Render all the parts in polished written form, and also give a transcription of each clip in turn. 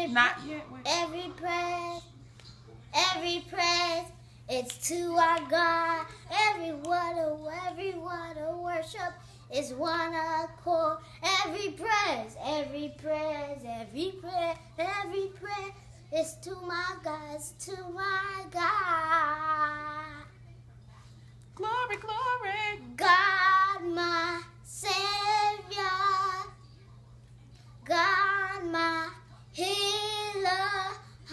Not yet. Wait. Every praise is to our God. Every word of worship is one accord. Every praise is to my God, it's to my God. Glory, glory. God, my Savior. God, my healer.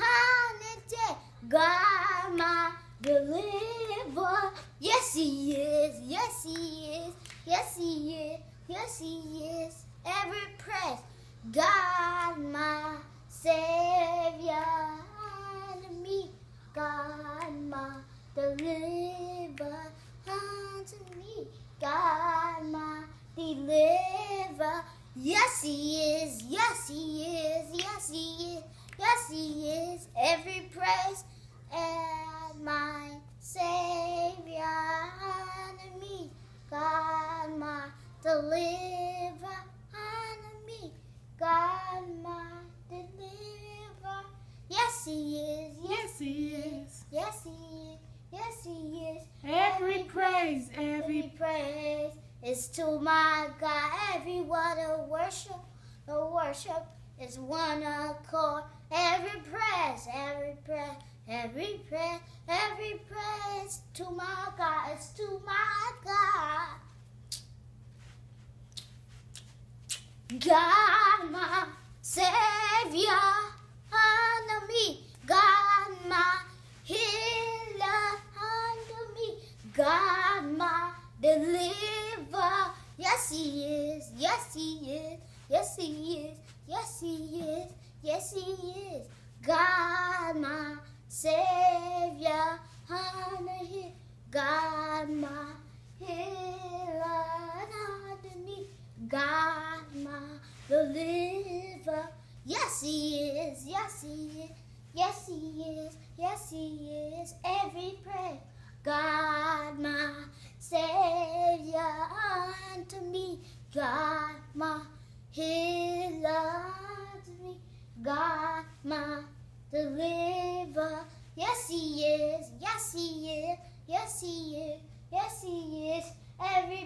God, my deliverer. Yes, He is. Yes, He is. Yes, He is. Yes, He is. Every praise. God, my Savior. And me. God, my deliverer. Unto me. God, my deliverer. Yes, He is. Yes, He is. Yes, He is. Yes, He is. Every praise. And my Savior unto me, God my deliverer unto me, God my deliverer. Yes, He is. Yes, He is. Yes, He is. Yes, He is. Every praise is to my God. Every word of worship, the worship is one accord. Every praise to my God, it's to my God. God, my Savior, unto me. God, my healer, unto me. God, my deliverer. Yes, He is. Yes, He is. Yes, He is. Yes, He is. Yes, He is. God, my Savior, unto Him. God, my healer, unto me. God, my deliverer. Yes, He is. Yes, He is. Yes, He is. Yes, He is. Every prayer. God, my Savior, unto me. God, my healer, unto me. God, my deliverer. Yes, He is. Yes, He is. Yes, He is. Yes, He is. Every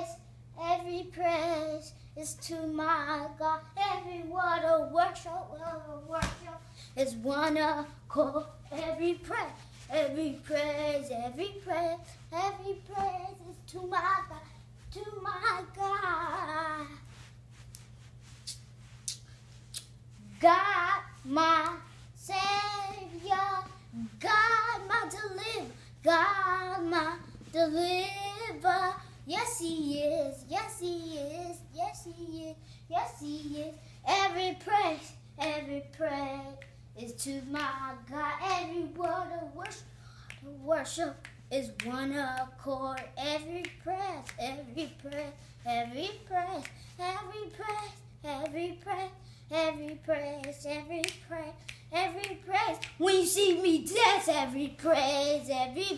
praise is to my God. Every word of worship is one accord. Every praise is to my God. To my God. God, my Savior, God, my deliverer, God, my deliverer. Yes, He is. Yes, He is. Yes, He is. Yes, He is. Every praise is to my God. Every word of worship is one accord. Every praise. When you see me dance, every praise.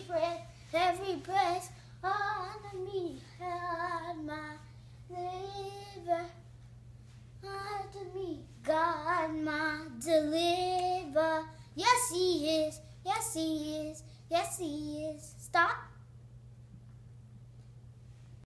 Honor me, God, my deliverer. Unto me, God, my deliverer. Yes, He is. Yes, He is. Yes, He is. Stop.